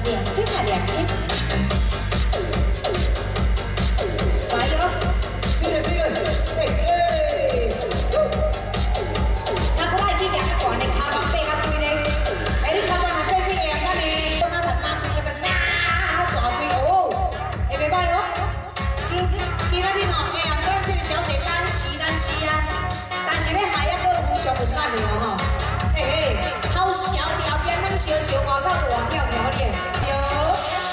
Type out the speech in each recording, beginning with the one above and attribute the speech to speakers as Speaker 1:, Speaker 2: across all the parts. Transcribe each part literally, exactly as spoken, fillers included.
Speaker 1: 两千啊，两千。来哟，吹了吹了，嘿嘿。那过来去两个大的卡板背较贵咧，哎，你卡板若背起样咱呢，我那头拿出个只啊，好大堆哦，会袂歹咯。今今仔日喏，哎呀，咱这个小姐咱是咱是啊，但是咧还要搁非常有力的哦吼。 嘿嘿，好小条边咱小小外口就往跳跳咧，哟。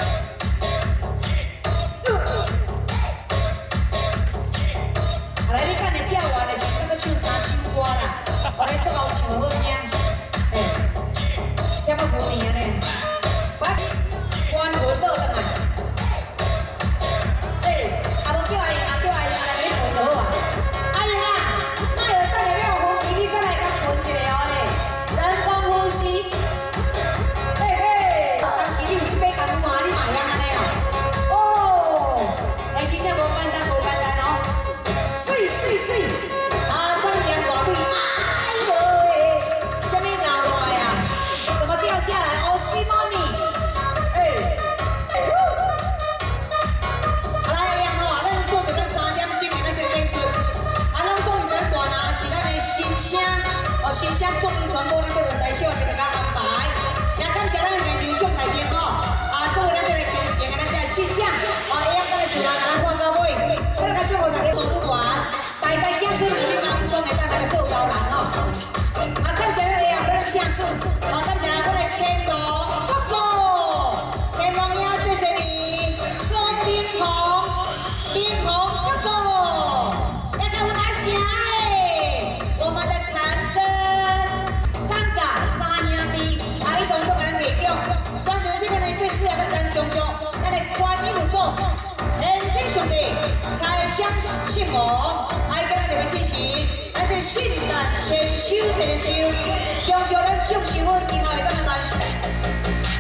Speaker 1: 后来你等下跳完的时候，再搁唱三首歌啦，我来做好唱好听。嘿，跳到过年呢，我关门倒转来。嘿，啊无叫阿姨，啊叫阿姨，啊来给你抱抱啊。阿姨啊，那有等下了呼吸，你再来甲困一下哦嘞。 人工呼吸，嘿嘿，当时你有这杯干妈，你嘛会安尼哦？哦，哎，真正无简单，无简单哦，水水水，啊，穿两大腿，哎呦喂，什么老外呀？怎么掉下来？哦，西莫尼，哎，好啦，一样吼，咱做着咱三点钟的咱这个演出，啊，咱做一个大拿是咱的新声。 哦，新声综艺传播，咱这轮台秀就给大家安排。也感谢咱现场奖台顶哦，啊，所有咱这个天神的咱这个新声，哦，会晓咱的主人给咱看到尾，我来祝福大家做不完，大家子孙有人总会当大家做高人哦。啊，感谢咱会晓咱的请主，哦，感谢咱的天龙哥哥，天龙爷谢谢你，龚明宏，明宏哥哥，要给我打声哎，我们的残哥。 专门这边呢，最适合咱中中，咱的观音母座，人体兄弟开张信号，还跟咱特别支持，咱这圣诞千秋这个秋，恭祝咱祝寿婚今后会当来万寿。